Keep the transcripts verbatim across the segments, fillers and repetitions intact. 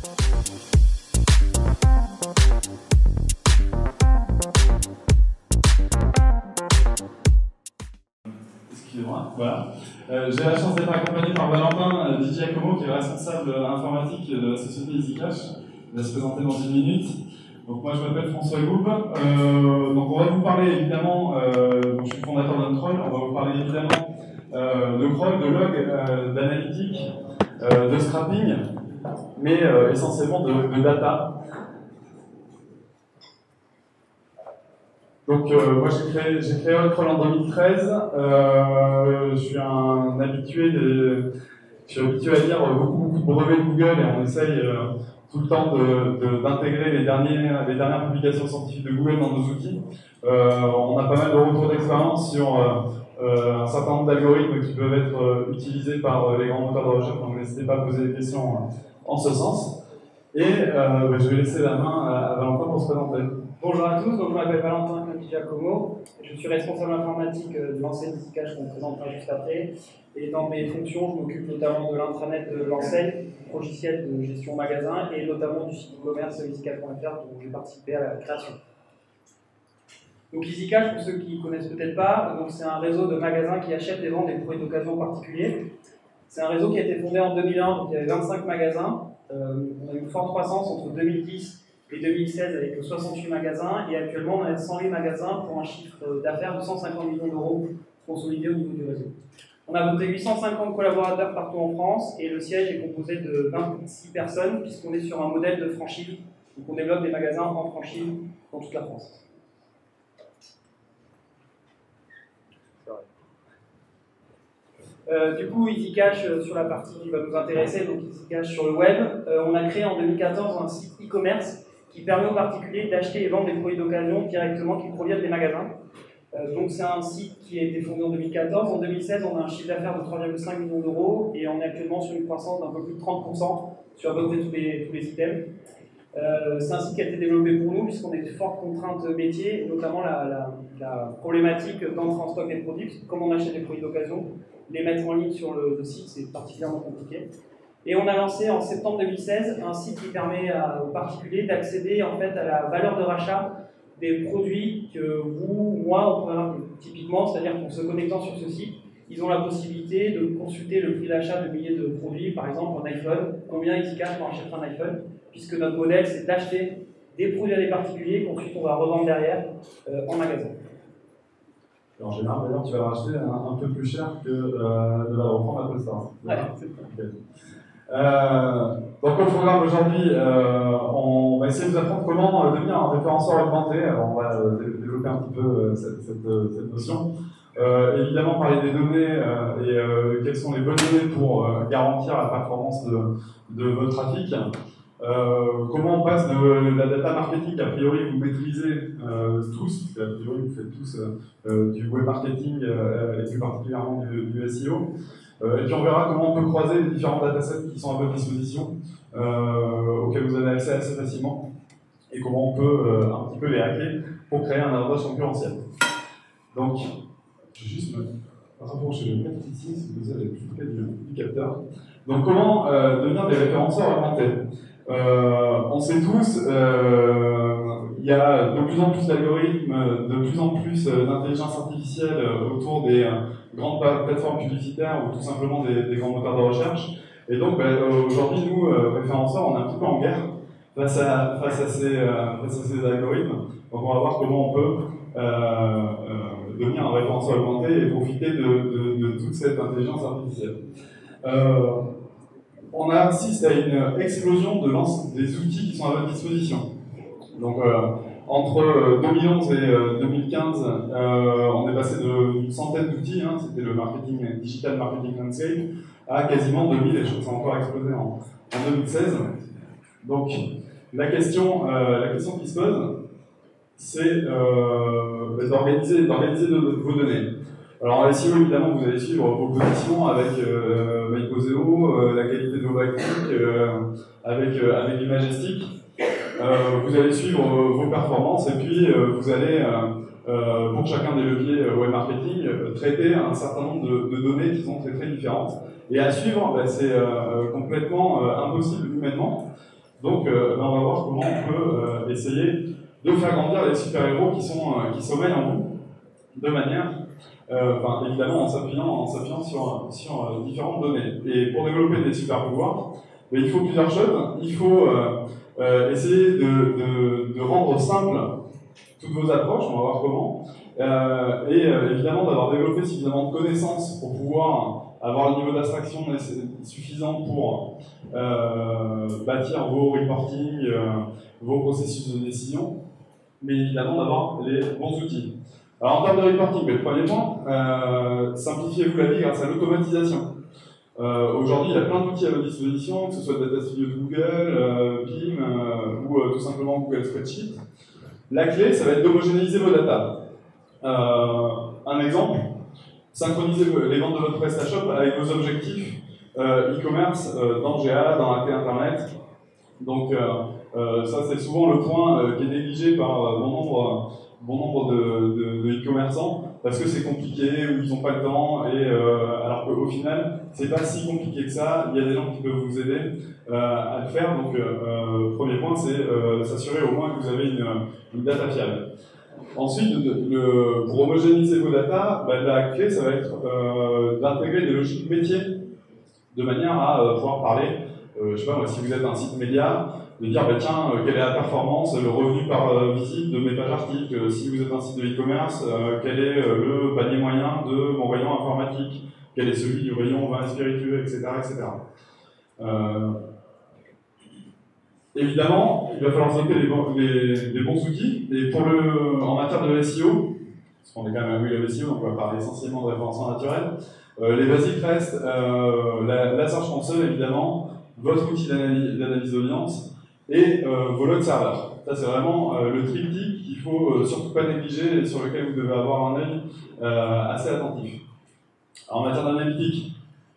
Excusez-moi, voilà. Euh, J'ai la chance d'être accompagné par Valentin euh, Di Giacomo, qui est le responsable informatique de la société EasyCash. Il va se présenter dans une minute. Donc moi je m'appelle François Goub. Euh, donc on va vous parler évidemment, euh, donc je suis le fondateur d'Untroll, on va vous parler évidemment euh, de crawl, de log, euh, d'analytique, euh, de scrapping, mais euh, essentiellement de, de data. Donc euh, moi j'ai créé, j'ai créé Untroll en deux mille treize, euh, je suis un habitué, de, je suis habitué à lire beaucoup, beaucoup de brevets de Google et on essaye euh, tout le temps d'intégrer de, de, les, dernières, les dernières publications scientifiques de Google dans nos outils. Euh, on a pas mal de retours d'expérience sur euh, euh, un certain nombre d'algorithmes qui peuvent être euh, utilisés par euh, les grands moteurs de recherche, donc n'hésitez pas à poser des questions euh, en ce sens. Et euh, bah, je vais laisser la main à, à Valentin pour se présenter. Bonjour à tous, donc je m'appelle Valentin Di Giacomo, je suis responsable informatique de l'enseigne EasyCash qu'on présentera juste après. Et dans mes fonctions, je m'occupe notamment de l'intranet de l'enseigne, du logiciel de gestion magasin et notamment du site e-commerce easycash point F R dont j'ai participé à la création. Donc EasyCash, pour ceux qui ne connaissent peut-être pas, c'est un réseau de magasins qui achètent et vendent des produits d'occasion particuliers. C'est un réseau qui a été fondé en deux mille un, donc il y avait vingt-cinq magasins. Euh, on a eu une forte croissance entre deux mille dix et deux mille seize avec soixante-huit magasins, et actuellement on a cent huit magasins pour un chiffre d'affaires de cent cinquante millions d'euros consolidé au niveau du réseau. On a à peu près huit cent cinquante collaborateurs partout en France, et le siège est composé de vingt-six personnes, puisqu'on est sur un modèle de franchise, donc on développe des magasins en franchise dans toute la France. Euh, du coup, EasyCash, euh, sur la partie qui va nous intéresser, donc EasyCash sur le web, euh, on a créé en deux mille quatorze un site e-commerce qui permet aux particuliers d'acheter et vendre des produits d'occasion directement qui proviennent des magasins. Euh, donc c'est un site qui a été fondé en deux mille quatorze. En deux mille seize, on a un chiffre d'affaires de trois virgule cinq millions d'euros et on est actuellement sur une croissance d'un peu plus de trente pour cent sur à peu près tous les, tous les items. Euh, c'est un site qui a été développé pour nous puisqu'on a de fortes contraintes métiers, notamment la, la, la problématique d'entrer en stock des produits, parce que comme on achète des produits d'occasion, les mettre en ligne sur le, le site, c'est particulièrement compliqué. Et on a lancé en septembre deux mille seize un site qui permet à, aux particuliers d'accéder en fait à la valeur de rachat des produits que vous, moi, on pourrait avoir typiquement, c'est-à-dire qu'en se connectant sur ce site, ils ont la possibilité de consulter le prix d'achat de milliers de produits, par exemple un iPhone, combien EasyCash pour acheter un iPhone, puisque notre modèle c'est d'acheter des produits à des particuliers qu'ensuite on va revendre derrière euh, en magasin. En général, d'ailleurs, tu vas racheter un, un peu plus cher que euh, de la reprendre à Polestar. Ouais, c'est ça. Okay. Euh, donc, au programme aujourd'hui, euh, on va essayer de vous apprendre comment euh, devenir un référenceur augmenté. Alors, on va euh, développer un petit peu euh, cette, cette, cette notion. Euh, évidemment, parler des données euh, et euh, quelles sont les bonnes données pour euh, garantir la performance de, de votre trafic. Euh, comment on passe de la data marketing, a priori vous maîtrisez euh, tous, parce qu'a priori vous faites tous euh, du web marketing euh, et plus particulièrement du, du S E O. Euh, et puis on verra comment on peut croiser les différents datasets qui sont à votre disposition, euh, auxquels vous avez accès assez facilement, et comment on peut euh, un petit peu les hacker pour créer un avantage concurrentiel. Donc, je vais juste me rapprocher le mettre ici, si vous avez plus près du, du capteur. Donc comment euh, devenir des référenceurs augmentés? Euh, on sait tous, euh, il y a de plus en plus d'algorithmes, de plus en plus d'intelligence artificielle autour des euh, grandes plateformes publicitaires ou tout simplement des, des grands moteurs de recherche. Et donc bah, aujourd'hui, nous, euh, référenceurs, on est un petit peu en guerre face à, face à, ces, euh, face à ces algorithmes. Donc on va voir comment on peut euh, euh, devenir un référenceur augmenté et profiter de, de, de toute cette intelligence artificielle. Euh, On assiste à une explosion de l'ensemble des outils qui sont à votre disposition. Donc, euh, entre deux mille onze et euh, deux mille quinze, euh, on est passé d'une centaine d'outils, hein, c'était le marketing, digital marketing landscape, à quasiment deux mille, et je trouve que ça a encore explosé en, en deux mille seize. Donc, la question, euh, la question qui se pose, c'est euh, d'organiser vos données. Alors en S E O, évidemment, vous allez suivre vos positions avec euh, MyPoseo, euh, la qualité de vos backlinks, euh, avec, euh, avec du Majestic. Euh, vous allez suivre euh, vos performances et puis euh, vous allez, euh, euh, pour chacun des leviers euh, web marketing, euh, traiter un certain nombre de, de données qui sont très très différentes. Et à suivre, bah, c'est euh, complètement euh, impossible humainement. Donc euh, ben, on va voir comment on peut euh, essayer de faire grandir les super-héros qui, sont, euh, qui sommeillent en vous, de manière, euh, enfin, évidemment en s'appuyant, en s'appuyant sur, sur euh, différentes données. Et pour développer des super-pouvoirs, ben, il faut plusieurs choses. Il faut euh, euh, essayer de, de, de rendre simple toutes vos approches, on va voir comment, euh, et euh, évidemment d'avoir développé suffisamment de connaissances pour pouvoir avoir le niveau d'abstraction suffisant pour euh, bâtir vos reporting, euh, vos processus de décision, mais évidemment d'avoir les bons outils. Alors en termes de reporting, le premier point, euh, simplifiez-vous la vie grâce à l'automatisation. Euh, Aujourd'hui, il y a plein d'outils à votre disposition, que ce soit Data Studio de Google, euh, P I M euh, ou euh, tout simplement Google Spreadsheet. La clé, ça va être d'homogénéiser vos data. Euh, un exemple, synchronisez les ventes de votre PrestaShop avec vos objectifs euh, e-commerce euh, dans G A, dans A T Internet. Donc euh, euh, ça, c'est souvent le point euh, qui est négligé par euh, bon nombre, bon nombre de, de, de e-commerçants parce que c'est compliqué ou ils n'ont pas le temps. Et euh, alors qu'au final, c'est pas si compliqué que ça. Il y a des gens qui peuvent vous aider euh, à le faire. Donc, euh, premier point, c'est euh, s'assurer au moins que vous avez une, une data fiable. Ensuite, le, pour homogénéiser vos data, bah, la clé, ça va être euh, d'intégrer des logiques métiers de manière à euh, pouvoir parler. Euh, je sais pas, moi, si vous êtes un site média, de dire, bah, tiens, euh, quelle est la performance, le revenu par euh, visite de mes pages articles. Euh, si vous êtes un site de e-commerce, euh, quel est euh, le panier moyen de mon rayon informatique, quel est celui du rayon vin et spiritueux, et cetera et cetera. Euh, évidemment, il va falloir développer les, bons, les, les bons outils. Et pour le, en matière de S E O, parce qu'on est quand même à Will of S E O, donc on va parler essentiellement de référencement naturel, euh, les basiques restent euh, la, la Search Console, évidemment, votre outil d'analyse d'audience, et euh, vos logs serveurs. Ça, c'est vraiment euh, le triptyque qu'il ne faut euh, surtout pas négliger et sur lequel vous devez avoir un œil euh, assez attentif. Alors, en matière d'analytique,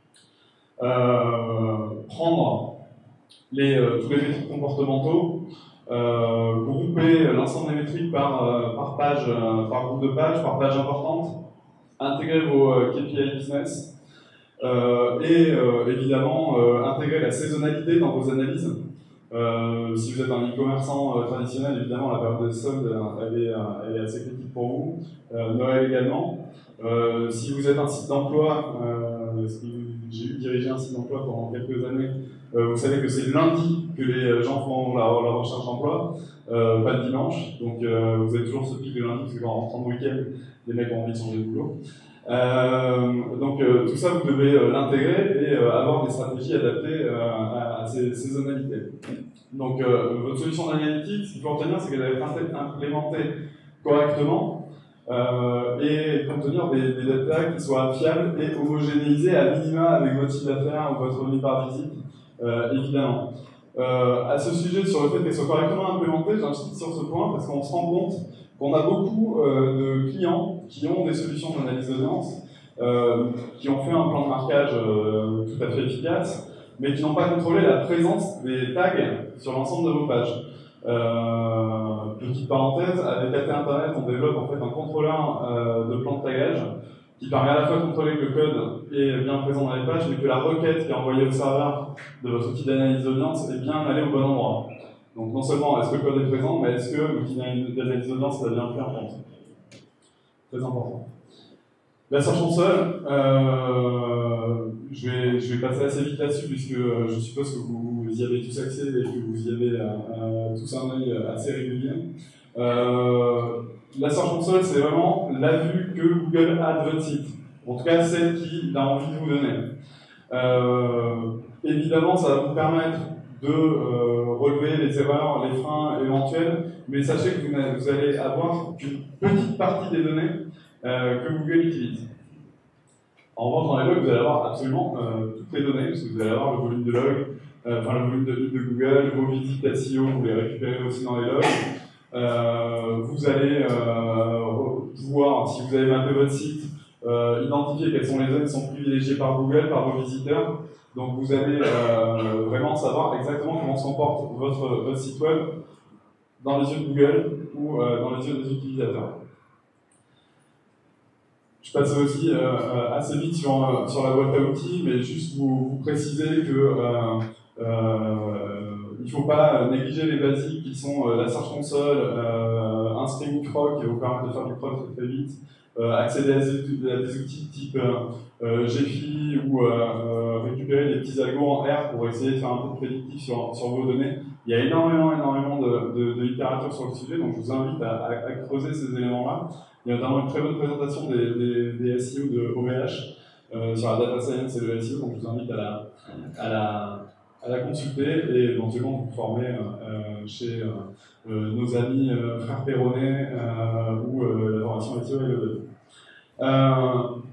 euh, prendre les, euh, tous les métriques comportementaux, euh, grouper l'ensemble des métriques par, euh, par page, euh, par groupe de pages, par page importante, intégrer vos euh, K P I business, euh, et euh, évidemment euh, intégrer la saisonnalité dans vos analyses. Euh, si vous êtes un e-commerçant euh, traditionnel, évidemment, la période de solde, elle est, elle est assez critique pour vous. Euh, Noël également. Euh, si vous êtes un site d'emploi, euh, j'ai eu dirigé un site d'emploi pendant quelques années, euh, vous savez que c'est le lundi que les gens font la, la recherche d'emploi, euh, pas le dimanche. Donc euh, vous avez toujours ce pic de lundi, parce que quand on rentre en week-end, les mecs ont envie de changer de boulot. Euh, donc euh, tout ça, vous devez euh, l'intégrer et euh, avoir des stratégies adaptées euh, à, à ces saisonnalités. Donc euh, votre solution d'analytique, ce qu'il faut retenir, c'est qu'elle doit être implémentée correctement euh, et contenir des, des data qui soient fiables et homogénéisées à minima avec votre chiffre d'affaires ou votre revenu par visite, euh, évidemment. Euh, à ce sujet, sur le fait qu'elle soit correctement implémentée, j'insiste sur ce point parce qu'on se rend compte qu'on a beaucoup euh, de clients qui ont des solutions d'analyse d'audience, euh, qui ont fait un plan de marquage euh, tout à fait efficace, mais qui n'ont pas contrôlé la présence des tags sur l'ensemble de vos pages. Euh, petite parenthèse, avec A T Internet, on développe en fait un contrôleur euh, de plan de tagage qui permet à la fois de contrôler que le code est bien présent dans les pages, mais que la requête qui est envoyée au serveur de votre outil d'analyse d'audience est bien allée au bon endroit. Donc non seulement est-ce que le code est présent, mais est-ce que l'outil d'analyse d'audience l'a bien pris en compte. Très important. La Search Console, euh, je, vais, je vais passer assez vite là-dessus, puisque je suppose que vous, vous y avez tous accès et que vous y avez euh, tous un œil assez régulier. Euh, la Search Console, c'est vraiment la vue que Google a de votre site. En tout cas, celle qu'il a envie de vous donner. Euh, évidemment, ça va vous permettre de euh, relever les erreurs, les freins éventuels, mais sachez que vous, vous allez avoir qu'une petite partie des données euh, que Google utilise. En revanche, dans les logs, vous allez avoir absolument euh, toutes les données, parce que vous allez avoir le volume de log, euh, enfin le volume de lead de Google, vos visites S E O, vous les récupérez aussi dans les logs. Euh, vous allez euh, pouvoir, si vous avez mappé votre site, euh, identifier quelles sont les zones qui sont privilégiées par Google, par vos visiteurs. Donc vous allez euh, vraiment savoir exactement comment se comporte votre, votre site web dans les yeux de Google ou euh, dans les yeux des utilisateurs. Je passe aussi euh, assez vite sur, sur la boîte à outils, mais juste vous, vous préciser que euh, euh, il ne faut pas négliger les basiques qui sont euh, la Search Console, euh, un Spring Frog qui va vous permettre de faire du crawl très très vite, euh, accéder à des, à des outils type euh, Gephi ou euh, euh, récupérer des petits algos en R pour essayer de faire un peu de prédictif sur, sur vos données. Il y a énormément, énormément de, de, de littérature sur le sujet, donc je vous invite à, à, à creuser ces éléments-là. Il y a notamment une très bonne présentation des, des, des S E O de O V H euh, sur la data science et le S E O, donc je vous invite à la, à la, à la consulter et éventuellement vous former euh, chez euh, nos amis euh, frères Perronnet euh, ou euh, la formation S E O et le euh,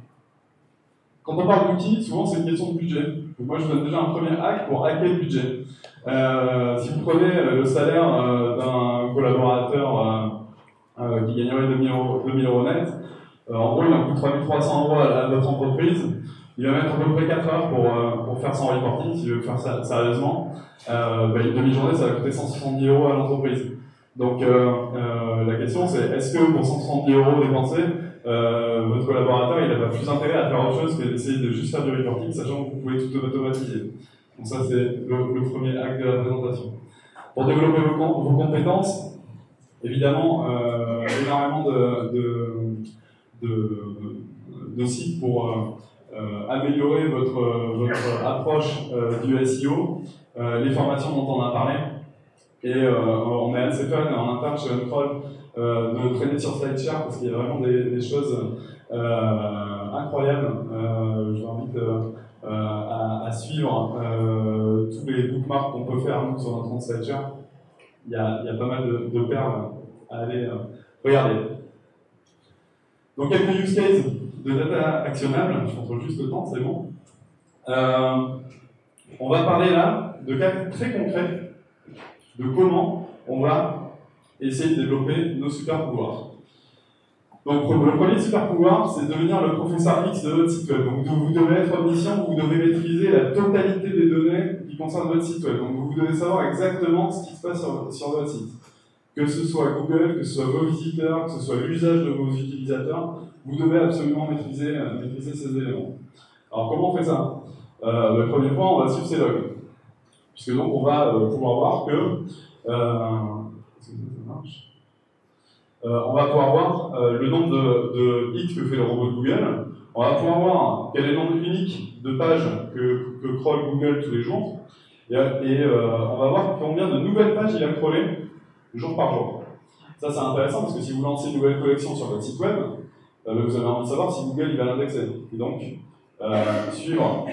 Quand on parle d'outils, souvent c'est une question de budget. Donc moi je vous donne déjà un premier hack pour hacker le budget. Euh, si vous prenez le salaire euh, d'un collaborateur euh, euh, qui gagnerait deux mille euros net, euh, en gros il en coûte trois mille trois cents euros à, à votre entreprise, il va mettre à peu près quatre heures pour, euh, pour faire son reporting, s'il veut faire ça sérieusement. Euh, bah, une demi-journée ça va coûter cent soixante-dix euros à l'entreprise. Donc euh, euh, la question c'est, est-ce que pour cent soixante-dix euros dépensés, Euh, votre collaborateur, il n'a pas plus intérêt à faire autre chose que d'essayer de juste faire du reporting, sachant que vous pouvez tout automatiser. Donc ça, c'est le, le premier acte de la présentation. Pour développer vos, vos compétences, évidemment, euh, énormément de, de, de, de sites pour euh, améliorer votre, votre approche euh, du S E O, euh, les formations dont on a parlé, et euh, on est assez fan en interne chez Uncroll Euh, de traîner sur SlideShare parce qu'il y a vraiment des, des choses euh, incroyables. Euh, je vous invite euh, à, à suivre euh, tous les bookmarks qu'on peut faire nous, sur notre compte SlideShare. Il y a, il y a pas mal de, de perles à aller euh, regarder. Donc quelques use cases de data actionnable. Je contrôle juste le temps, c'est bon. Euh, on va parler là de cas très concrets de comment on va essayer de développer nos super pouvoirs. Donc le premier super pouvoir, c'est de devenir le professeur X de votre site web. Donc vous devez être omniscient, vous devez maîtriser la totalité des données qui concernent votre site web. Donc vous devez savoir exactement ce qui se passe sur, sur votre site. Que ce soit Google, que ce soit vos visiteurs, que ce soit l'usage de vos utilisateurs, vous devez absolument maîtriser, maîtriser ces éléments. Alors comment on fait ça? euh, Le premier point, on va suivre ces logs. Puisque donc on va euh, pouvoir voir que euh, Euh, on va pouvoir voir euh, le nombre de, de hits que fait le robot de Google. On va pouvoir voir quel est le nombre unique de pages que, que crawl Google tous les jours. Et, et euh, on va voir combien de nouvelles pages il a crawlé jour par jour. Ça, c'est intéressant parce que si vous lancez une nouvelle collection sur votre site web, euh, vous avez envie de savoir si Google il va l'indexer. Et donc, euh, suivre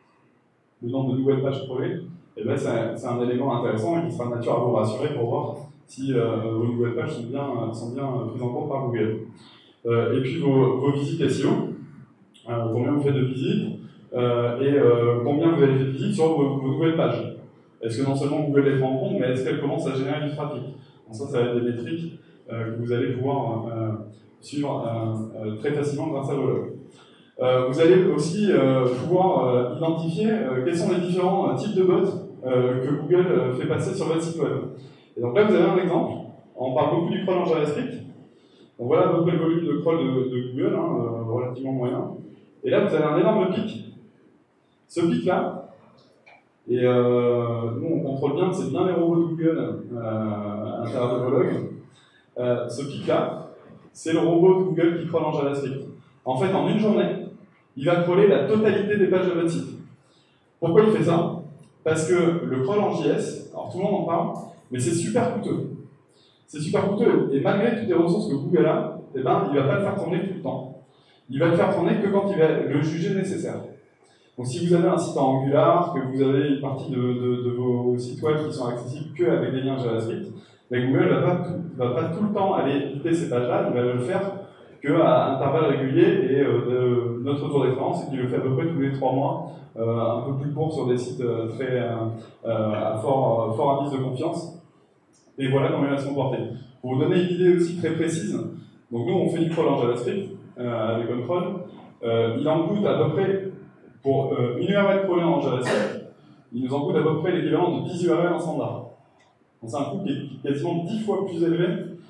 le nombre de nouvelles pages crawlées, eh ben, c'est un élément intéressant et qui sera de nature à vous rassurer pour voir si euh, vos nouvelles pages sont bien, sont bien prises en compte par Google. Euh, et puis vos, vos visites S E O, euh, combien vous faites de visites, euh, et euh, combien vous avez fait de visites sur vos, vos nouvelles pages. Est-ce que non seulement Google les prend en compte, mais est-ce qu'elles commencent à générer du trafic? Donc ça, ça va être des métriques euh, que vous allez pouvoir euh, suivre euh, euh, très facilement grâce à vos logs. Euh, vous allez aussi euh, pouvoir euh, identifier euh, quels sont les différents euh, types de bots euh, que Google euh, fait passer sur votre site web. Et donc là, vous avez un exemple. On parle beaucoup du crawl en JavaScript. Donc voilà à peu près le volume de crawl de, de Google, hein, euh, relativement moyen. Et là, vous avez un énorme pic. Ce pic-là, et euh, nous, on contrôle bien que c'est bien les robots de Google euh, à l'intérieur de vos logs. Euh, ce pic-là, c'est le robot de Google qui crawl en JavaScript. En fait, en une journée, il va crawler la totalité des pages de votre site. Pourquoi il fait ça? Parce que le crawl en J S, alors tout le monde en parle, mais c'est super coûteux. C'est super coûteux, et malgré toutes les ressources que Google a, eh ben, il ne va pas le faire tourner tout le temps. Il va le faire tourner que quand il va le juger nécessaire. Donc si vous avez un site en Angular, que vous avez une partie de, de, de vos sites web qui sont accessibles qu'avec des liens JavaScript, mais Google ne va pas, tout, va pas tout le temps aller éditer ces pages-là, il va le faire qu'à intervalles réguliers, et euh, de, notre tour d'expérience, c'est qu'il le fait à peu près tous les trois mois, euh, un peu plus court sur des sites euh, très, euh, à fort, fort indice de confiance. Et voilà comment il va se comporter. Pour vous donner une idée aussi très précise, donc nous on fait du crawl en JavaScript euh, avec OnCrawl. Euh, il en coûte à peu près, pour euh, une U R L crawlée en JavaScript, il nous en coûte à peu près l'équivalent de dix U R L en standard. Donc c'est un coût qui est quasiment dix fois plus élevé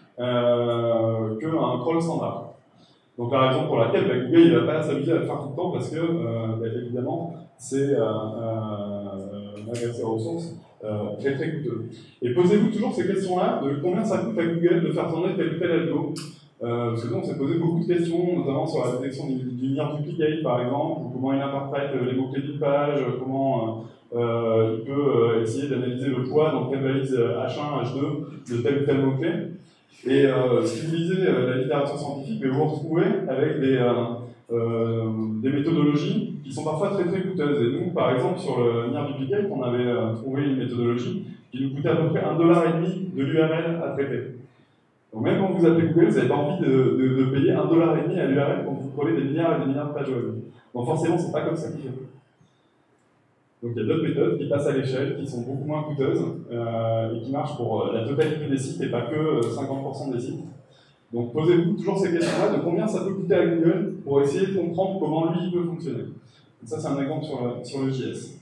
euh, qu'un crawl standard. Donc la raison pour laquelle bah, Google ne va pas s'amuser à le faire tout le temps parce que, euh, bah, évidemment, c'est euh, euh, malgré ses ressources, euh, très très coûteux. Et posez-vous toujours ces questions-là de combien ça coûte à Google de faire tourner tel ou tel algo. Euh, parce que nous, on s'est posé beaucoup de questions, notamment sur la détection du, du near duplicate, par exemple, ou comment il interprète les mots-clés d'une page, comment euh, il peut euh, essayer d'analyser le poids dans telle valise H un, H deux de tel ou tel mot-clé. Et euh, si vous lisez euh, la littérature scientifique, vous vous retrouvez avec des, euh, euh, des méthodologies qui sont parfois très très coûteuses. Et nous, par exemple, sur le near duplicate, on avait euh, trouvé une méthodologie qui nous coûtait à peu près un dollar et demi de l'U R L à traiter. Donc même quand vous appelez Google, vous n'avez pas envie de, de, de payer un dollar et demi à l'U R L quand vous prenez des milliards et des milliards de pages web. Donc forcément, c'est pas comme ça qu'il fait. Donc il y a d'autres méthodes qui passent à l'échelle, qui sont beaucoup moins coûteuses euh, et qui marchent pour la totalité des sites et pas que cinquante pour cent des sites. Donc posez-vous toujours ces questions-là de combien ça peut coûter à Google pour essayer de comprendre comment lui il peut fonctionner. Donc ça c'est un exemple sur le, sur le J S.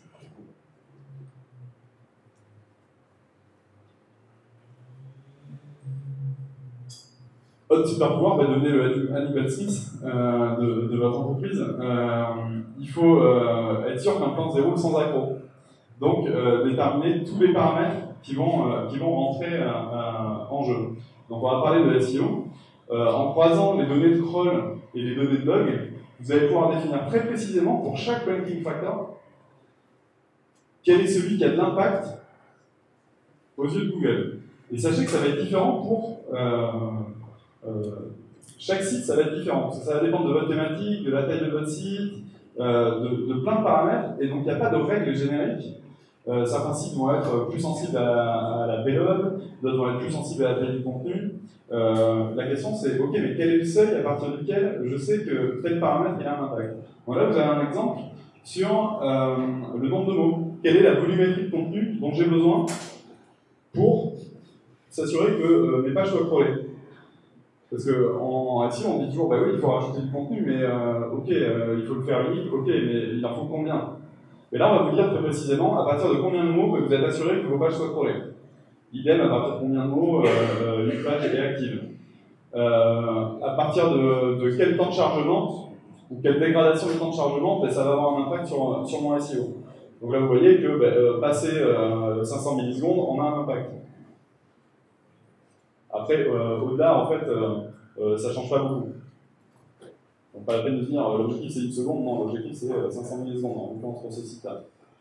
Votre super pouvoir va devenir le Hannibal six euh, de, de votre entreprise. Euh, il faut euh, être sûr qu'un plan se déroule sans accroc. Donc, euh, déterminer tous les paramètres qui vont, euh, qui vont rentrer euh, euh, en jeu. Donc, on va parler de S E O. Euh, en croisant les données de crawl et les données de log, vous allez pouvoir définir très précisément pour chaque ranking factor quel est celui qui a de l'impact aux yeux de Google. Et sachez que ça va être différent pour euh, euh, chaque site, ça va être différent. Parce que ça va dépendre de votre thématique, de la taille de votre site, euh, de, de plein de paramètres. Et donc, il n'y a pas de règles génériques. Euh, certains sites vont être plus sensibles à, à la payload, d'autres vont être plus sensibles à la taille du contenu. Euh, la question c'est, ok, mais quel est le seuil à partir duquel je sais que tel paramètre il a un impact. Bon, là, vous avez un exemple sur euh, le nombre de mots. Quelle est la volumétrie de contenu dont j'ai besoin pour s'assurer que euh, mes pages soient crawlées. Parce qu'en S E O, on dit toujours, bah oui, il faut rajouter du contenu, mais euh, ok, euh, il faut le faire vite, ok, mais il en faut combien? Et là, on va vous dire très précisément à partir de combien de mots que vous êtes assuré que vos pages soient crawlées. Idem, à partir de combien de mots euh, une page est active. Euh, à partir de, de quel temps de chargement, ou quelle dégradation du temps de chargement, ben, ça va avoir un impact sur, sur mon S E O. Donc là, vous voyez que ben, euh, passer euh, cinq cents millisecondes, on a un impact. Après, euh, au-delà, en fait, euh, euh, ça ne change pas beaucoup. Donc pas la peine de dire euh, l'objectif c'est une seconde, non, l'objectif c'est euh, cinq cents millisecondes, en l'occurrence pour ce site-là.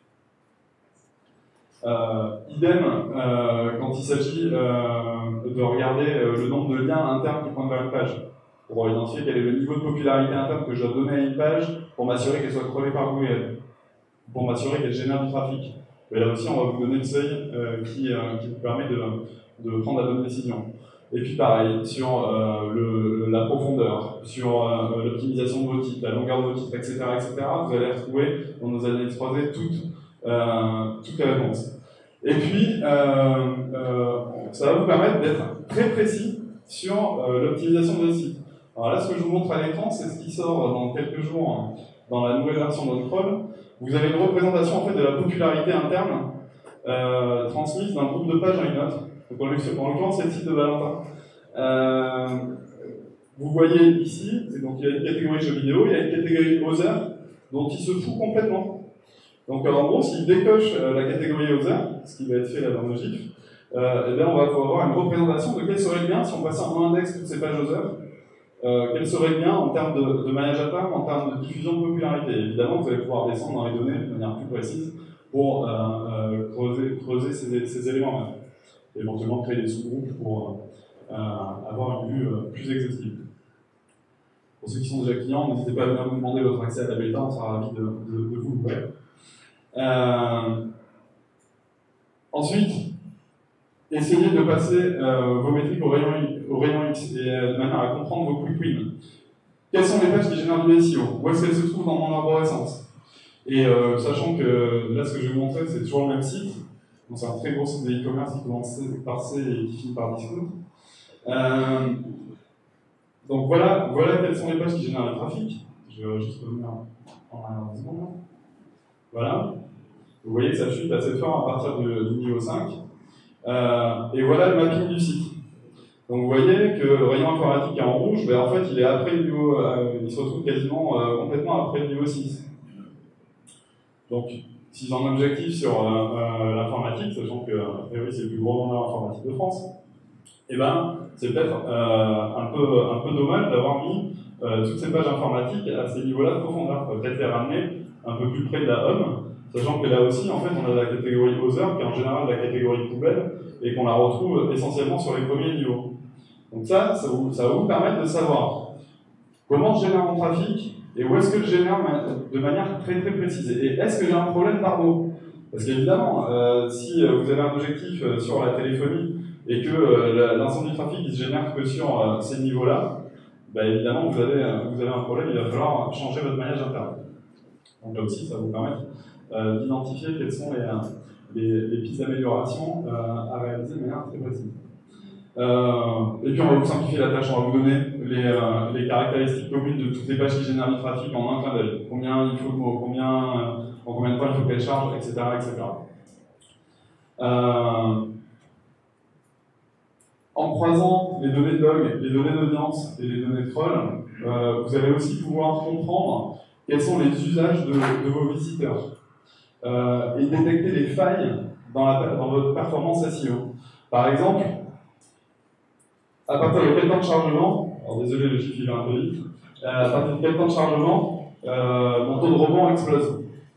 Euh, idem, euh, quand il s'agit euh, de regarder euh, le nombre de liens internes qui pointent vers une page, pour identifier quel est le niveau de popularité interne que je dois donner à une page pour m'assurer qu'elle soit crawlée par Google, pour m'assurer qu'elle génère du trafic. Et là aussi, on va vous donner le seuil euh, qui, euh, qui vous permet de, de prendre la bonne décision. Et puis pareil, sur euh, le, la profondeur, sur euh, l'optimisation de vos titres, la longueur de vos titres, et cetera, et cetera, vous allez retrouver dans nos analyses croisées toutes, euh, toutes les réponses. Et puis, euh, euh, ça va vous permettre d'être très précis sur euh, l'optimisation de votre site. Alors là, ce que je vous montre à l'écran, c'est ce qui sort dans quelques jours dans la nouvelle version de Crawl. Vous avez une représentation en fait, de la popularité interne euh, transmise d'un groupe de pages à une autre. Donc, en l'occurrence, c'est le site de Valentin. Euh, vous voyez ici, donc il y a une catégorie jeux vidéo, il y a une catégorie Other, dont il se fout complètement. Donc en gros, s'il décoche euh, la catégorie Other, ce qui va être fait là dans le GIF, euh, et bien on va avoir une représentation de quel serait le bien si on passait en index toutes ces pages Other, euh, quel serait le bien en termes de, de manage à part, en termes de diffusion de popularité. Évidemment, vous allez pouvoir descendre dans les données de manière plus précise pour euh, euh, creuser, creuser ces, ces éléments-là. Éventuellement créer des sous-groupes pour euh, avoir une vue euh, plus exhaustive. Pour ceux qui sont déjà clients, n'hésitez pas à venir nous demander votre accès à la bêta, on sera ravis de, de, de vous l'ouvrir. Euh, ensuite, essayez de passer euh, vos métriques au rayon, au rayon X et euh, de manière à comprendre vos quick wins. Quelles sont les pages qui génèrent du S E O? Où est-ce qu'elles se trouvent dans mon arborescence? Et euh, sachant que là, ce que je vais vous montrer, c'est toujours le même site. C'est un très gros site de e-commerce qui commence par C et qui finit par discount. Euh, donc voilà, voilà quelles sont les pages qui génèrent le trafic. Je vais juste revenir en arrière une seconde. Voilà. Vous voyez que ça chute assez fort à partir de, du niveau cinq. Euh, et voilà le mapping du site. Donc vous voyez que le rayon informatique est en rouge, ben en fait il est après le niveau, euh, il se retrouve quasiment euh, complètement après le niveau six. Donc s'ils ont un objectif sur euh, euh, l'informatique, sachant que a priori c'est le plus gros vendeur informatique de France, et ben c'est peut-être euh, un peu un peu dommage d'avoir mis euh, toutes ces pages informatiques à ces niveaux-là de profondeur. Il faut peut-être les ramener un peu plus près de la home, sachant que là aussi en fait on a la catégorie other qui est en général la catégorie poubelle et qu'on la retrouve essentiellement sur les premiers niveaux. Donc ça, ça, vous, ça va vous permettre de savoir comment je génère mon trafic et où est-ce que je génère de manière très très précise. Et est-ce que j'ai un problème d'argot? Parce qu'évidemment, euh, si vous avez un objectif sur la téléphonie et que euh, l'ensemble du trafic il se génère que sur euh, ces niveaux-là, bah, évidemment vous avez, vous avez un problème, il va falloir changer votre maillage interne. Donc là aussi, ça va vous permettre euh, d'identifier quelles sont les, les, les pistes d'amélioration euh, à réaliser de manière très précise. Euh, et puis on va vous simplifier la tâche, on va vous donner les, euh, les caractéristiques communes de toutes les pages qui génèrent du trafic en un clin d'œil. Combien il faut de mots, combien, euh, en combien de temps il faut qu'elle charge, et cetera et cetera. Euh, en croisant les données de log, les données d'audience et les données de troll, euh, vous allez aussi pouvoir comprendre quels sont les usages de, de vos visiteurs euh, et détecter les failles dans, la, dans votre performance S E O. Par exemple, à partir de quel temps de chargement, alors désolé le chiffre il va un peu vite, euh, à partir de quel temps de chargement euh, mon taux de rebond explose.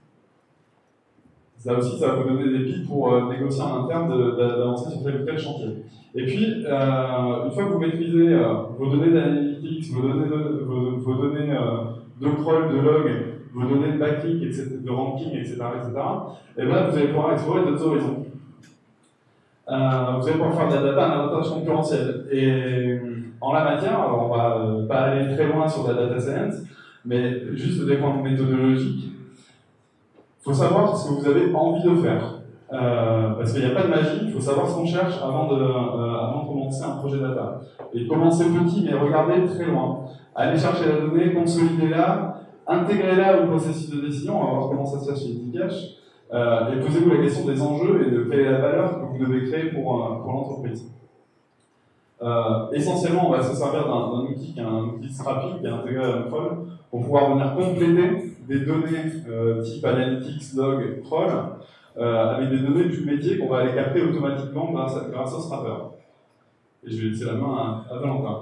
Ça aussi, ça va vous donner des pistes pour euh, négocier en interne d'avancer sur tel ou tel chantier. Et puis, euh, une fois que vous maîtrisez euh, vos données d'analytics, vos données de, vos, vos données euh, de crawl, de log, vos données de backlink, et cetera, de ranking, et cetera, et cetera, et bien vous allez pouvoir explorer d'autres horizons. Euh, vous allez pouvoir faire de la data un avantage concurrentiel. Et en la matière, alors on va euh, pas aller très loin sur la data science, mais juste des points méthodologiques. Il faut savoir ce que vous avez envie de faire. Euh, parce qu'il n'y a pas de magie, il faut savoir ce qu'on cherche avant de, euh, avant de commencer un projet data. Et commencer petit, mais regardez très loin. Allez chercher la donnée, consolidez-la, intégrez-la au processus de décision, on va voir comment ça se fait chez Zcash, euh, et posez-vous la question des enjeux et de quelle est la valeur que vous devez créer pour, euh, pour l'entreprise. Euh, essentiellement, on va se servir d'un outil qui est un outil Scrappy, qui est intégré à Untroll, pour pouvoir venir compléter des données euh, type Analytics, Log, Troll, euh, avec des données plus métiers qu'on va aller capter automatiquement grâce, à, grâce au Scrapper. Et je vais laisser la main à, à Valentin.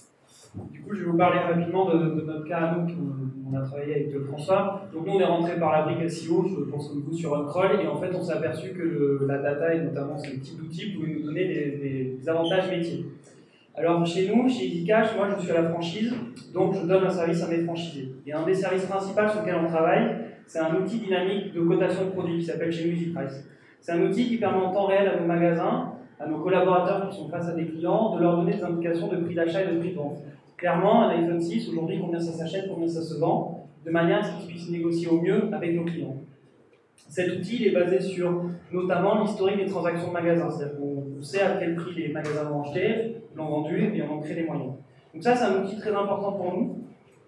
Du coup, je vais vous parler rapidement de, de notre cas à nous, qu'on a travaillé avec François. Donc nous, on est rentré par la brique S E O, je pense comme vous, sur Untroll, et en fait, on s'est aperçu que le, la data, et notamment ce type d'outils, pouvaient nous donner des, des, des avantages métiers. Alors chez nous, chez Zcash, moi je suis à la franchise, donc je donne un service à mes franchisés. Et un des services principaux sur lequel on travaille, c'est un outil dynamique de cotation de produits qui s'appelle chez nous EasyPrice. C'est un outil qui permet en temps réel à nos magasins, à nos collaborateurs qui sont face à des clients, de leur donner des indications de prix d'achat et de prix de vente. Clairement, un iPhone six, aujourd'hui, combien ça s'achète, combien ça se vend, de manière à ce qu'ils puissent négocier au mieux avec nos clients. Cet outil il est basé sur notamment l'historique des transactions de magasins, c'est-à-dire qu'on sait à quel prix les magasins l'ont acheté, l'ont vendu et on en crée les moyens. Donc ça, c'est un outil très important pour nous.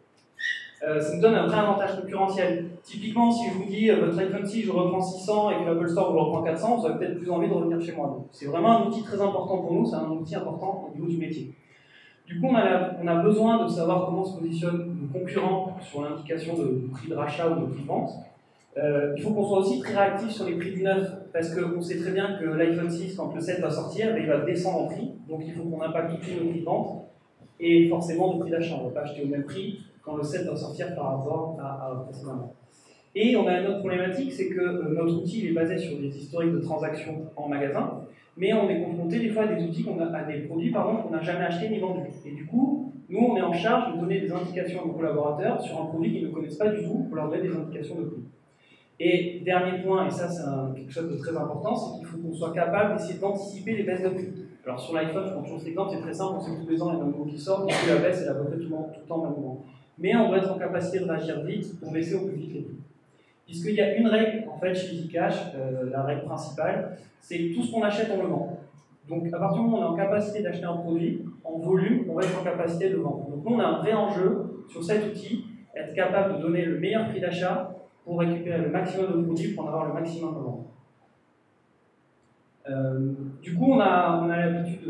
Euh, ça nous donne un vrai avantage concurrentiel. Typiquement, si je vous dis euh, votre iPhone six, je le reprends six cents et que l'Apple Store vous le reprend quatre cents, vous avez peut-être plus envie de revenir chez moi. C'est vraiment un outil très important pour nous, c'est un outil important au niveau du métier. Du coup, on a, la, on a besoin de savoir comment se positionnent nos concurrents sur l'indication de prix de rachat ou de prix de vente. Euh, il faut qu'on soit aussi très réactif sur les prix du neuf, parce qu'on sait très bien que l'iPhone six, quand le sept va sortir, ben, il va descendre en prix, donc il faut qu'on impacte tout de suite nos prix de vente, et forcément nos prix d'achat. On ne va pas acheter au même prix quand le sept va sortir par rapport à, à précédemment. Et on a une autre problématique, c'est que euh, notre outil il est basé sur des historiques de transactions en magasin, mais on est confronté des fois à des outils qu'on a, à des produits pardon, qu'on n'a jamais achetés ni vendus. Et du coup, nous on est en charge de donner des indications à nos collaborateurs sur un produit qu'ils ne connaissent pas du tout, pour leur donner des indications de prix. Et dernier point, et ça c'est quelque chose de très important, c'est qu'il faut qu'on soit capable d'essayer d'anticiper les baisses de prix. Alors sur l'iPhone, je prends toujours cet exemple, c'est très simple, on sait que tous les ans il y a un nouveau qui sort, donc la baisse elle a à peu près tout, tout le temps au même moment. Mais on doit être en capacité de réagir vite pour baisser au plus vite les prix. Puisqu'il y a une règle en fait chez Zcash, euh, la règle principale, c'est que tout ce qu'on achète on le vend. Donc à partir du moment où on est en capacité d'acheter un produit, en volume, on va être en capacité de le vendre. Donc nous on a un vrai enjeu sur cet outil, être capable de donner le meilleur prix d'achat pour récupérer le maximum de produits pour en avoir le maximum de ventes. Euh, du coup, on a, on a l'habitude, on a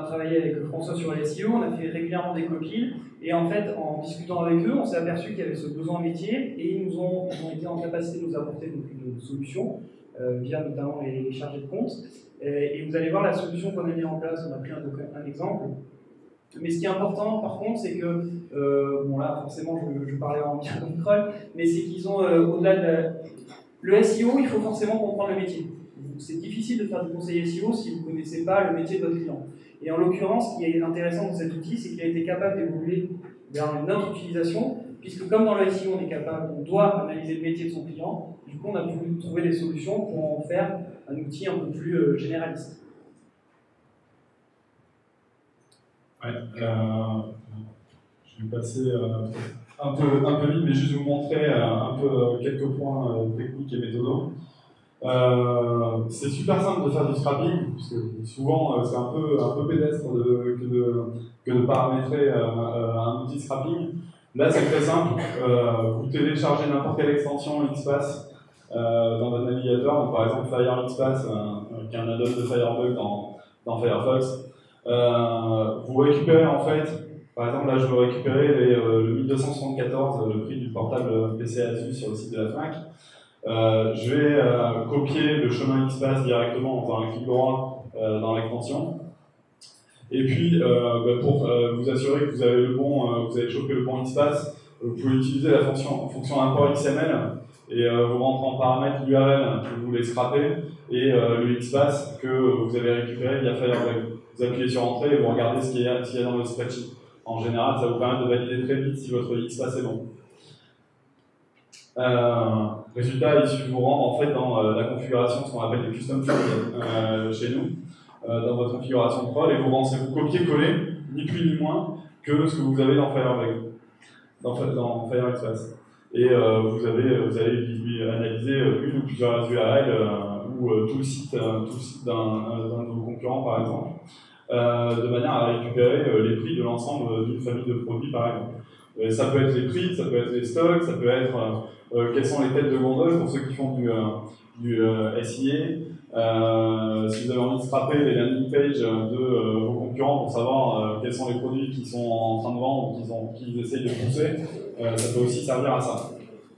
travaillé avec François sur les S E O, on a fait régulièrement des copies, et en fait, en discutant avec eux, on s'est aperçu qu'il y avait ce besoin métier, et ils nous ont, ils ont été en capacité de nous apporter donc, une solution, euh, via notamment les chargés de compte. Et, et vous allez voir la solution qu'on a mis en place, on a pris un, un exemple. Mais ce qui est important, par contre, c'est que, euh, bon là, forcément, je, je parlais en bien contrôle, mais c'est qu'ils ont, euh, au-delà de la, le S E O, il faut forcément comprendre le métier. C'est difficile de faire du conseil S E O si vous ne connaissez pas le métier de votre client. Et en l'occurrence, ce qui est intéressant dans cet outil, c'est qu'il a été capable d'évoluer vers une autre utilisation, puisque comme dans le S E O, on est capable, on doit analyser le métier de son client, du coup, on a pu trouver des solutions pour en faire un outil un peu plus euh, généraliste. Ouais, euh, je vais passer euh, un, peu, un peu vite, mais juste vous montrer euh, un peu quelques points euh, techniques et méthodos. Euh, c'est super simple de faire du scrapping, parce que souvent euh, c'est un peu, un peu pédestre de, que, de, que de paramétrer euh, un outil de scrapping. Là c'est très simple, euh, vous téléchargez n'importe quelle extension XPath euh, dans votre navigateur, donc par exemple Fire XPath, euh, qui est un add-on de Firebug dans, dans Firefox. Euh, vous récupérez en fait, par exemple là je veux récupérer les, euh, le mille deux cent soixante-quatorze, le prix du portable P C Asus sur le site de la Fnac. Euh, je vais euh, copier le chemin XPath directement en faisant un clic droit euh, dans l'extension. Et puis, euh, bah, pour euh, vous assurer que vous avez le bon, euh, vous avez chopé le bon XPath, vous pouvez utiliser la fonction, fonction import X M L et euh, vous rentrez en paramètre l'U R L que vous voulez scraper et euh, le XPath que vous avez récupéré via Firebug. Vous appuyez sur Entrée et vous regardez ce qu'il y a, ce qu'il y a dans le spreadsheet. En général, ça vous permet de valider très vite si votre XPath est bon. Euh, résultat, il suffit de vous rendre en fait dans euh, la configuration, ce qu'on appelle les custom fields euh, chez nous, euh, dans votre configuration de prod, et vous renseignez, vous copier-coller, ni plus ni moins que ce que vous avez dans Firebug, dans, dans Fire XPath. Et euh, vous, avez, vous allez analyser une ou plusieurs U R L euh, ou euh, tout le site, euh, tout le site d'un de vos concurrents par exemple, euh, de manière à récupérer euh, les prix de l'ensemble d'une famille de produits par exemple. Et ça peut être les prix, ça peut être les stocks, ça peut être euh, euh, quelles sont les têtes de gondole pour ceux qui font du, euh, du euh, S I A. Euh, si vous avez envie de scraper les landing pages de euh, vos concurrents pour savoir euh, quels sont les produits qui sont en train de vendre ou qu'ils ont, qu'ils essayent de pousser, euh, ça peut aussi servir à ça.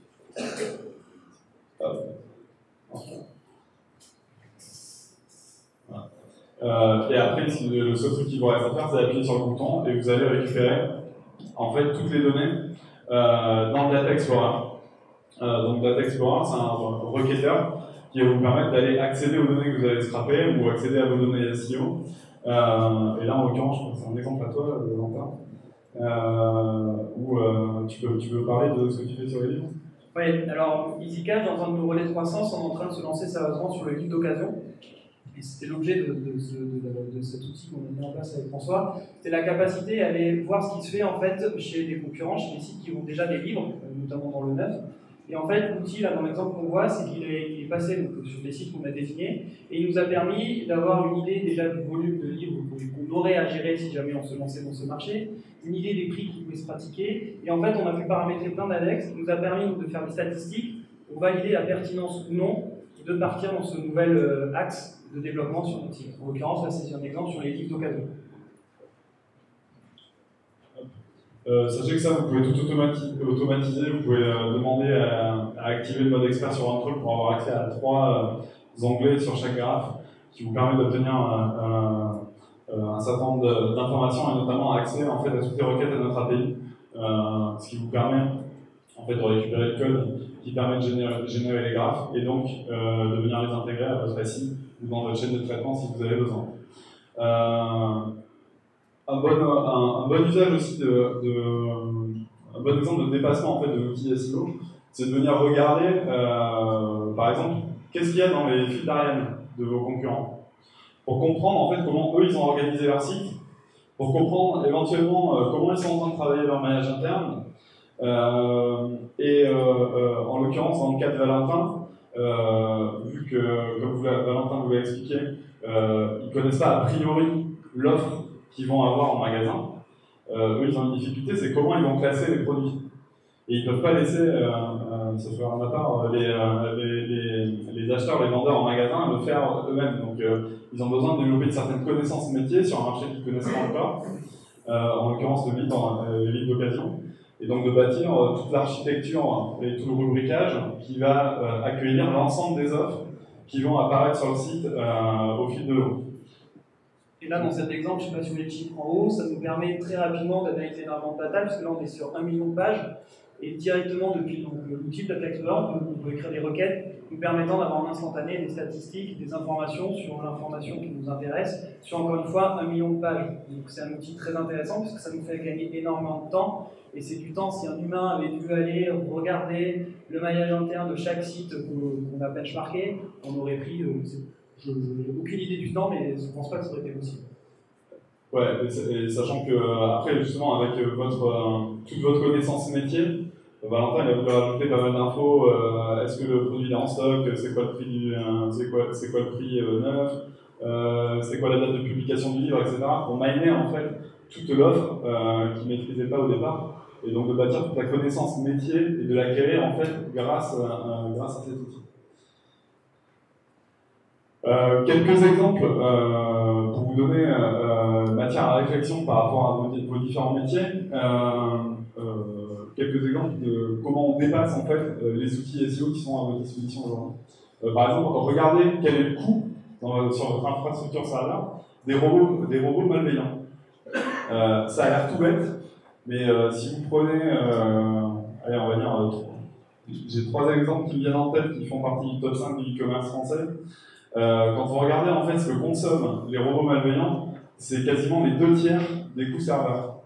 Voilà. Euh, et après, si le seul truc qu'il vous reste à faire, c'est d'appuyer sur le bouton et vous allez récupérer en fait toutes les données euh, dans Data Explorer. Euh, donc Data Explorer, c'est un requêteur qui va vous permettre d'aller accéder aux données que vous allez scraper ou accéder à vos données S E O. Euh, et là, en l'occurrence, je pense que c'est un exemple à toi, Valentin, euh, où euh, tu, peux, tu peux parler de ce que tu fais sur les livres. Oui, alors EasyCash, dans un de nos relais de croissance, on est en train de se lancer sérieusement sur le livre d'occasion. Et c'était l'objet de, de, de, de, de cet outil qu'on a mis en place avec François. C'était la capacité à aller voir ce qui se fait en fait chez les concurrents, chez les sites qui ont déjà des livres, notamment dans le neuf. Et en fait, l'outil, là, dans l'exemple qu'on voit, c'est qu'il est, il est passé donc, sur des sites qu'on a désignés, et il nous a permis d'avoir une idée déjà du volume de livres qu'on aurait à gérer si jamais on se lançait dans ce marché, une idée des prix qui pouvaient se pratiquer, et en fait, on a pu paramétrer plein d'index qui nous a permis de faire des statistiques pour valider la pertinence ou non de partir dans ce nouvel euh, axe de développement sur l'outil. En l'occurrence, là, c'est un exemple sur les livres d'occasion. Euh, sachez que ça, vous pouvez tout automatiser, automatiser vous pouvez euh, demander à, à activer le mode expert sur un truc pour avoir accès à trois euh, onglets sur chaque graphe, qui vous permet d'obtenir un, un, un certain nombre d'informations et notamment accès en fait, à toutes les requêtes de notre A P I, euh, ce qui vous permet en fait, de récupérer le code qui permet de générer, générer les graphes et donc euh, de venir les intégrer à votre S I ou dans votre chaîne de traitement si vous avez besoin. Euh, Un bon, un, un bon usage aussi, de, de, un bon exemple de dépassement en fait, de l'outil S E O, c'est de venir regarder, euh, par exemple, qu'est-ce qu'il y a dans les fils d'Ariane de vos concurrents, pour comprendre en fait comment eux ils ont organisé leur site, pour comprendre éventuellement euh, comment ils sont en train de travailler leur maillage interne, euh, et euh, euh, en l'occurrence dans le cas de Valentin, euh, vu que comme vous, Valentin vous l'a expliqué, euh, ils ne connaissent pas a priori l'offre qu'ils vont avoir en magasin, euh, eux ils ont une difficulté, c'est comment ils vont classer les produits. Et ils ne peuvent pas laisser euh, euh, ça fait un matin, les, euh, les, les, les acheteurs, les vendeurs en magasin le faire eux-mêmes. Donc euh, ils ont besoin de développer une certaine connaissance métier sur un marché qu'ils ne connaissent pas encore, euh, en l'occurrence le lead, euh, le lead d'occasion, et donc de bâtir euh, toute l'architecture et tout le rubricage qui va euh, accueillir l'ensemble des offres qui vont apparaître sur le site euh, au fil de l'eau. Et là, dans cet exemple, je ne sais pas si vous voulez le chiffre en haut, ça nous permet très rapidement d'analyser énormément de data, puisque là, on est sur un million de pages, et directement depuis l'outil de Data Explorer, on peut écrire des requêtes nous permettant d'avoir en instantané des statistiques, des informations sur l'information qui nous intéresse, sur encore une fois un million de pages. Donc c'est un outil très intéressant, puisque ça nous fait gagner énormément de temps, et c'est du temps si un humain avait dû aller regarder le maillage interne de chaque site qu'on a benchmarké, on aurait pris... Euh, Je n'ai aucune idée du temps, mais je ne pense pas que ça aurait été possible. Ouais, et, et sachant que après justement avec votre, euh, toute votre connaissance métier, euh, Valentin il a voulu rajouter pas mal d'infos. Euh, Est-ce que le produit est en stock? C'est quoi le prix du, euh, c'est quoi, c'est quoi le prix euh, neuf? euh, C'est quoi la date de publication du livre, et cetera. Pour miner en fait toute l'offre euh, qu'il ne maîtrisait pas au départ, et donc de bâtir toute la connaissance métier et de l'acquérir en fait grâce, euh, grâce à cet outil. Euh, quelques exemples euh, pour vous donner euh, matière à réflexion par rapport à vos, vos différents métiers. Euh, euh, quelques exemples de comment on dépasse en fait les outils S E O qui sont à votre disposition aujourd'hui. Euh, par exemple, regardez quel est le coût dans, sur votre infrastructure serveur des robots, des robots malveillants. Euh, ça a l'air tout bête, mais euh, si vous prenez, euh, allez, on va dire, euh, j'ai trois exemples qui me viennent en tête qui font partie du top cinq du e-commerce français. Euh, quand vous regardez en fait ce que consomment les robots malveillants, c'est quasiment les deux tiers des coûts serveurs.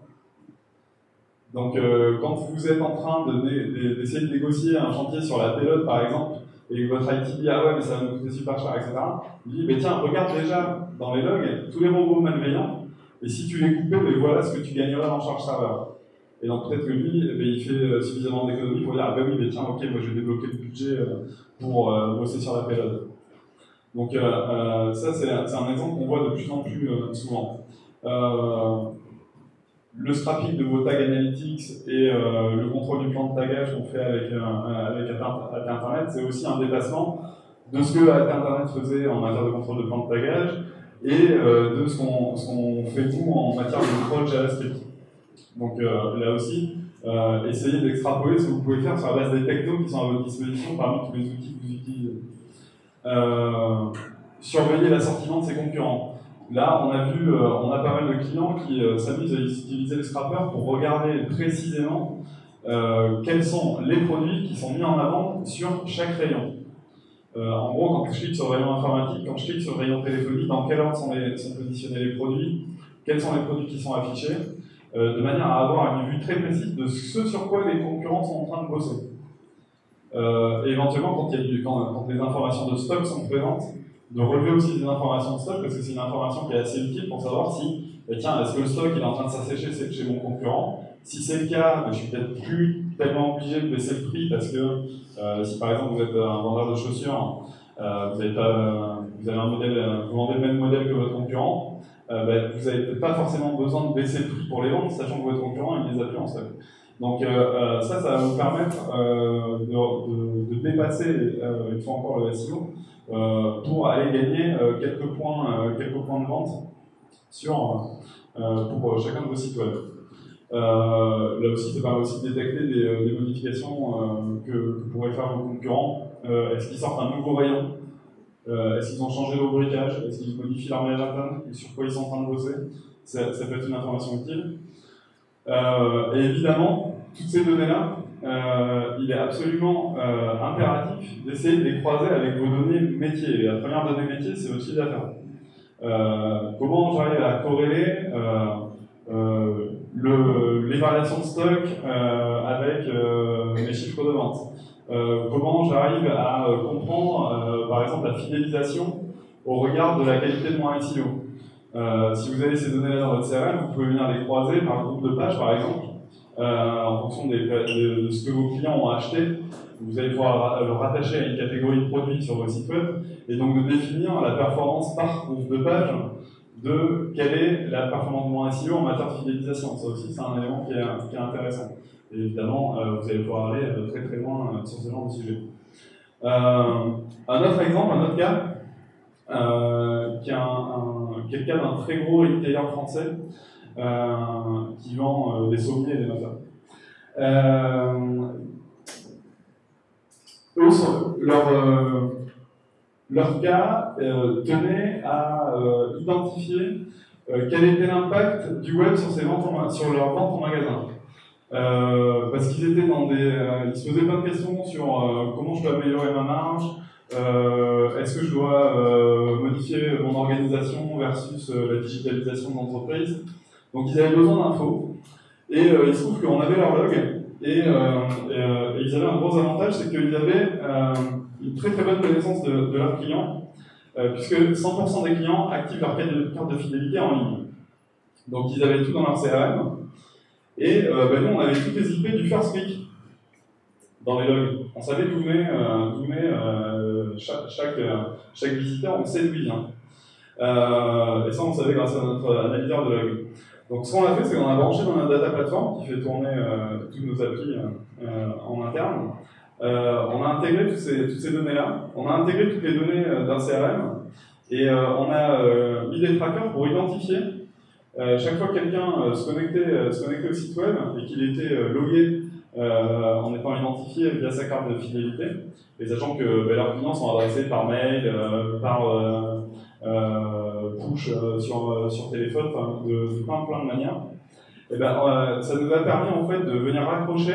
Donc euh, quand vous êtes en train d'essayer de, de négocier un chantier sur la payload par exemple, et que votre I T dit ah ouais mais ça va nous coûter super cher, et cetera. Il dit mais tiens, regarde déjà dans les logs tous les robots malveillants, et si tu les coupais, ben voilà ce que tu gagnerais en charge serveur. Et donc peut-être que lui, eh ben, il fait suffisamment d'économies pour dire ah ben oui, mais tiens, ok, moi je vais débloquer le budget pour euh, bosser sur la payload. Donc euh, euh, ça, c'est un exemple qu'on voit de plus en plus euh, souvent. Euh, le scrapping de vos tags analytics et euh, le contrôle du plan de tagage qu'on fait avec, euh, avec Internet, c'est aussi un dépassement de ce que Internet faisait en matière de contrôle de plan de tagage et euh, de ce qu'on qu'on fait nous en matière de contrôle JavaScript. Donc euh, là aussi, euh, essayez d'extrapoler ce que vous pouvez faire sur la base des technos qui sont à votre disposition parmi tous les outils que vous utilisez. Euh, surveiller l'assortiment de ses concurrents. Là, on a vu, euh, on a pas mal de clients qui euh, s'amusent à utiliser les scrappers pour regarder précisément euh, quels sont les produits qui sont mis en avant sur chaque rayon. Euh, en gros, quand je clique sur le rayon informatique, quand je clique sur le rayon téléphonie, dans quel ordre sont, les, sont positionnés les produits, quels sont les produits qui sont affichés, euh, de manière à avoir une vue très précise de ce sur quoi les concurrents sont en train de bosser. Euh, et éventuellement, quand, il y a du, quand, quand les informations de stock sont présentes, de relever aussi des informations de stock, parce que c'est une information qui est assez utile pour savoir si, eh tiens, est-ce que le stock il est en train de s'assécher chez mon concurrent? Si c'est le cas, je suis peut-être plus tellement obligé de baisser le prix, parce que euh, si par exemple vous êtes un vendeur de chaussures, euh, vous, avez pas, vous avez un modèle, vous vendez le même modèle que votre concurrent, euh, bah, vous n'avez peut-être pas forcément besoin de baisser le prix pour les vendre, sachant que votre concurrent il les a plus en stock. Donc euh, ça, ça va vous permettre euh, de, de, de dépasser, euh, une fois encore, le S E O euh, pour aller gagner euh, quelques, points, euh, quelques points de vente sur, euh, pour chacun de vos sites web. Euh, là aussi, ça permet aussi de détecter des, des modifications euh, que, que pourraient faire vos concurrents. Euh, Est-ce qu'ils sortent un nouveau rayon? euh, Est-ce qu'ils ont changé le rubricage? Est-ce qu'ils modifient leur maillage interne? Et sur quoi ils sont en train de bosser? Ça, ça peut être une information utile. Euh, et évidemment, toutes ces données-là, euh, il est absolument euh, impératif d'essayer de les croiser avec vos données métiers. Et la première donnée métier, c'est votre chiffre d'affaires. Euh, comment j'arrive à corréler euh, euh, le, les variations de stock euh, avec euh, mes chiffres de vente? euh, Comment j'arrive à euh, comprendre, euh, par exemple, la fidélisation au regard de la qualité de mon S E O? Euh, si vous avez ces données-là dans votre C R M, vous pouvez venir les croiser par groupe de pages, par exemple, euh, en fonction des, de, de ce que vos clients ont acheté. Vous allez pouvoir le rattacher à une catégorie de produits sur votre site web, et donc de définir la performance par groupe de pages de quelle est la performance de mon S E O en matière de fidélisation. Ça aussi, c'est un élément qui est, qui est intéressant. Et évidemment, euh, vous allez pouvoir aller euh, très très loin euh, sur ce genre de sujet. Euh, un autre exemple, un autre cas, euh, qui est, un, un, qui est le cas d'un très gros retailer français euh, qui vend euh, des sommiers et des moteurs. Euh, eux, sont, leur, euh, leur cas euh, tenait à euh, identifier euh, quel était l'impact du web sur, ses ventes en, sur leurs ventes en magasin. Euh, parce qu'ils étaient dans des, euh, ils se posaient plein de questions sur euh, comment je peux améliorer ma marge, euh, est-ce que je dois euh, modifier mon organisation versus euh, la digitalisation de l'entreprise. Donc ils avaient besoin d'infos et euh, il se trouve qu'on avait leur log et, euh, et, euh, et ils avaient un gros avantage, c'est qu'ils avaient euh, une très très bonne connaissance de, de leurs clients euh, puisque cent pour cent des clients activent leur carte de fidélité en ligne. Donc ils avaient tout dans leur C R M. Et euh, ben nous, on avait toutes les I P du first click dans les logs. On savait d'où venait, euh, d'où venait euh, chaque, chaque, euh, chaque visiteur, on sait d'où il vient. Euh, et ça, on savait grâce à notre analyseur de log. Donc, ce qu'on a fait, c'est qu'on a branché dans notre data platform qui fait tourner euh, toutes nos applis euh, en interne. Euh, on a intégré toutes ces, toutes ces données-là. On a intégré toutes les données euh, d'un C R M. Et euh, on a euh, mis des trackers pour identifier Euh, chaque fois que quelqu'un euh, se, connectait, euh, se connectait au site web et qu'il était euh, logué euh, en étant identifié via sa carte de fidélité, et sachant que ben, leurs clients sont adressés par mail, euh, par euh, euh, push euh, sur, euh, sur téléphone, enfin, de, de plein, plein de manières, et ben, euh, ça nous a permis en fait de venir raccrocher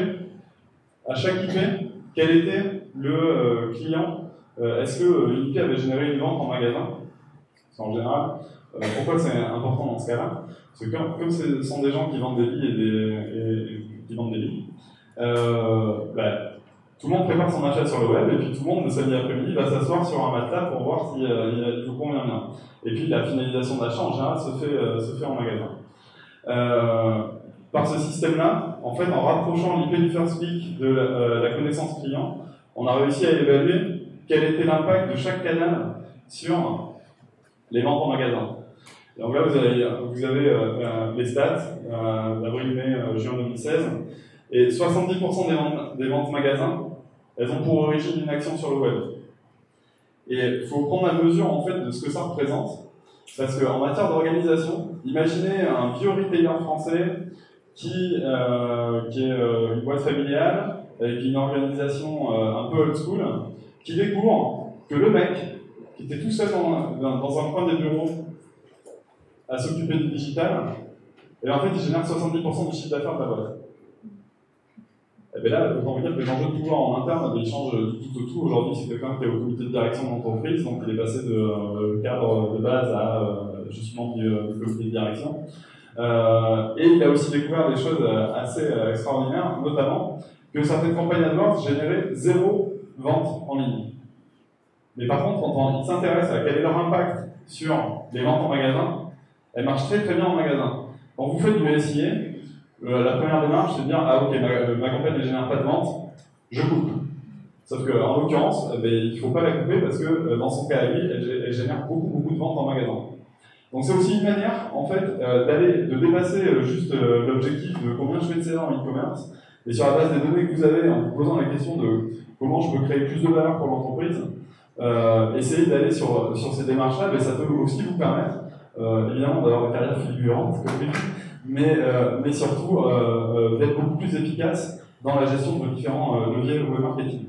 à chaque I P quel était le euh, client. Euh, Est-ce que euh, l'I P avait généré une vente en magasin? En général. Euh, pourquoi c'est important dans ce cas-là? Parce que comme, comme ce sont des gens qui vendent des lits et, des, et, et qui vendent des lits, euh, bah, tout le monde prépare son achat sur le web et puis tout le monde, le samedi après-midi, va s'asseoir sur un matelas pour voir si euh, il vous convient bien. Et puis la finalisation d'achat en général se fait, euh, se fait en magasin. Euh, par ce système-là, en fait, en rapprochant l'I P du first click de la, euh, la connaissance client, on a réussi à évaluer quel était l'impact de chaque canal sur les ventes en magasin. Donc là, vous avez, vous avez euh, les stats, euh, avril, mai, euh, juin deux mille seize, et soixante-dix pour cent des ventes, des ventes magasins, elles ont pour origine une action sur le web. Et il faut prendre la mesure en fait de ce que ça représente, parce qu'en matière d'organisation, imaginez un vieux retailer français qui, euh, qui est euh, une boîte familiale, avec une organisation euh, un peu old school, qui découvre que le mec, qui était tout seul dans, dans, dans un coin des bureaux, à s'occuper du digital, et en fait, il génère soixante-dix pour cent du chiffre d'affaires de la boîte. Et bien là, autant vous dire que les enjeux de pouvoir en interne, ils changent du tout au tout. Aujourd'hui, c'est quelqu'un qui est au comité de direction de l'entreprise, donc il est passé de euh, cadre de base à euh, je suis membre du, du comité de direction. Euh, et il a aussi découvert des choses assez euh, extraordinaires, notamment que certaines campagnes AdWords généraient zéro vente en ligne. Mais par contre, quand on s'intéresse à quel est leur impact sur les ventes en magasin, elles marchent très très bien en magasin. Quand vous faites du S I A, euh, la première démarche, c'est de dire ah ok, ma, ma campagne ne génère pas de vente, je coupe. Sauf qu'en l'occurrence, eh ben, il ne faut pas la couper parce que euh, dans son cas à lui, elle, elle génère beaucoup beaucoup de ventes en magasin. Donc c'est aussi une manière en fait euh, d'aller, de dépasser euh, juste euh, l'objectif de combien je fais de C A en e-commerce, et sur la base des données que vous avez, en vous posant la question de comment je peux créer plus de valeur pour l'entreprise, euh, essayer d'aller sur, sur ces démarches-là, mais ça peut aussi vous permettre Euh, évidemment d'avoir une carrière fulgurante, mais, euh, mais surtout euh, euh, d'être beaucoup plus efficace dans la gestion de vos différents euh, leviers web marketing.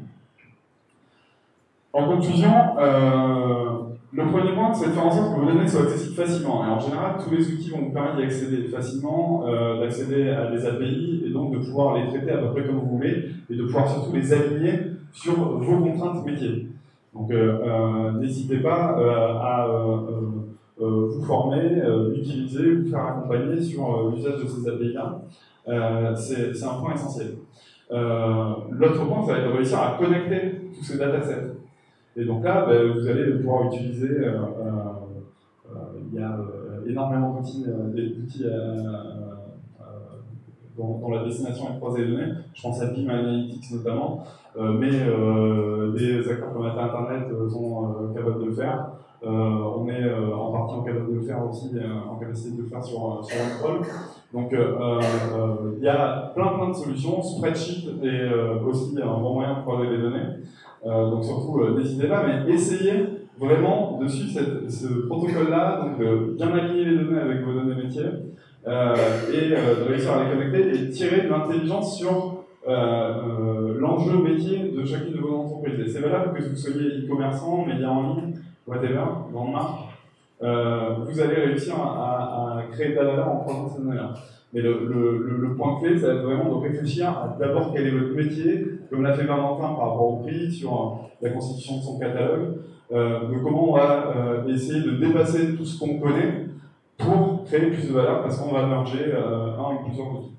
En conclusion, euh, le premier point, c'est de faire en sorte que vos données soient accessibles facilement. Et en général, tous les outils vont vous permettre d'y accéder facilement, euh, d'accéder à des A P I, et donc de pouvoir les traiter à peu près comme vous voulez, et de pouvoir surtout les aligner sur vos contraintes métiers. Donc euh, euh, n'hésitez pas euh, à euh, Euh, vous former, euh, utiliser, vous faire accompagner sur euh, l'usage de ces A P I-là. Euh, c'est un point essentiel. Euh, L'autre point, ça va être de réussir à connecter tous ces datasets. Et donc là, ben, vous allez pouvoir utiliser, euh, euh, il y a euh, énormément d'outils euh, euh, dans, dans la destination et croisée des données. Je pense à Beam Analytics notamment, euh, mais euh, des acteurs comme Internet sont euh, capables de le faire. Euh, on est euh, en partie en capacité de le faire aussi, euh, en capacité de le faire sur, sur Control. Donc il euh, euh, y a plein plein de solutions. Spreadsheet est euh, aussi un bon moyen de croiser les données. Euh, donc surtout, euh, n'hésitez pas, mais essayez vraiment de suivre cette, ce protocole-là, donc de bien aligner les données avec vos données métiers euh, et euh, de réussir à les connecter et tirer de l'intelligence sur euh, euh, l'enjeu métier de chacune de vos entreprises. Et c'est valable que vous soyez e-commerçant, médias en ligne, whatever, grande marque, euh, vous allez réussir à, à, à créer de la valeur en croisant ces données-là. Mais le, le, le, le point clé, c'est vraiment de réfléchir à d'abord quel est votre métier, comme l'a fait Valentin par rapport au prix, sur la constitution de son catalogue, euh, de comment on va euh, essayer de dépasser tout ce qu'on connaît pour créer plus de valeur, parce qu'on va merger euh, un ou plusieurs outils.